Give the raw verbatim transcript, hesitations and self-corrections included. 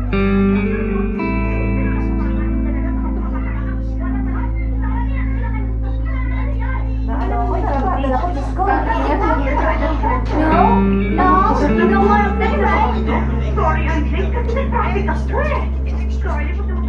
No, no, you don't want to play, right? Sorry, I'm late kasi nag-traffic ako eh. Sorry,